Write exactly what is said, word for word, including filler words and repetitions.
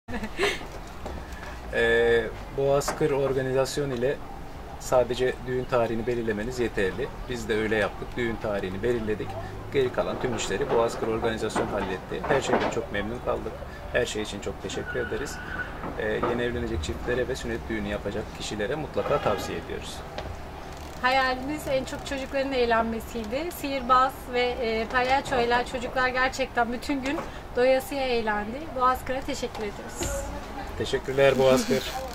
Ee, Boğazkır organizasyon ile sadece düğün tarihini belirlemeniz yeterli. Biz de öyle yaptık. Düğün tarihini belirledik. Geri kalan tüm işleri Boğazkır organizasyon halletti. Her şeyden çok memnun kaldık. Her şey için çok teşekkür ederiz. Ee, yeni evlenecek çiftlere ve sünnet düğünü yapacak kişilere mutlaka tavsiye ediyoruz. Hayalimiz en çok çocukların eğlenmesiydi. Sihirbaz ve e, palyaçoyla çocuklar gerçekten bütün gün doyasıya eğlendi. Boğazkır'a teşekkür ediyoruz. Teşekkürler Boğazkır.